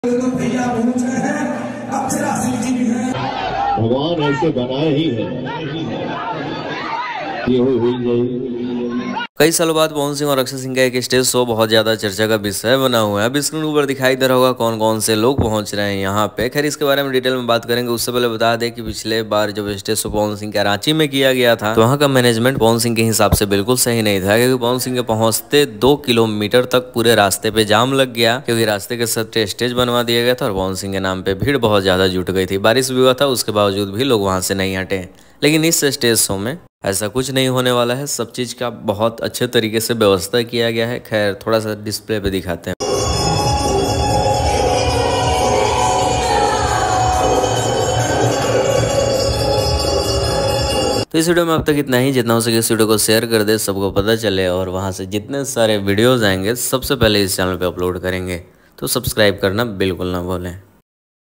तो भैया पहुंच रहे हैं, अक्षरा सिंह जी भी हैं। भगवान ऐसे बनाए ही है कि हुई जाए। कई सालों बाद पवन सिंह और अक्षय सिंह का एक स्टेज शो बहुत ज्यादा चर्चा का विषय बना हुआ है। अब स्क्रीन ऊपर दिखाई दे रहा होगा कौन कौन से लोग पहुंच रहे हैं यहाँ पे। खैर इसके बारे में डिटेल में बात करेंगे। उससे पहले बता दें कि पिछले बार जब स्टेज शो पवन सिंह का रांची में किया गया था तो वहाँ का मैनेजमेंट पवन सिंह के हिसाब से बिल्कुल सही नहीं था, क्योंकि पवन सिंह के पहुंचते 2 किलोमीटर तक पूरे रास्ते पे जाम लग गया, क्योंकि रास्ते के सट्टे स्टेज बनवा दिया गया था और पवन सिंह के नाम पे भीड़ बहुत ज्यादा जुट गई थी। बारिश भी हुआ था, उसके बावजूद भी लोग वहां से नहीं हटे। लेकिन इस स्टेज शो में ऐसा कुछ नहीं होने वाला है। सब चीज़ का बहुत अच्छे तरीके से व्यवस्था किया गया है। खैर थोड़ा सा डिस्प्ले पे दिखाते हैं। तो इस वीडियो में अब तक इतना ही। जितना हो सके इस वीडियो को शेयर कर दे, सबको पता चले, और वहां से जितने सारे वीडियोस आएंगे सबसे पहले इस चैनल पे अपलोड करेंगे। तो सब्सक्राइब करना बिल्कुल ना भूलें।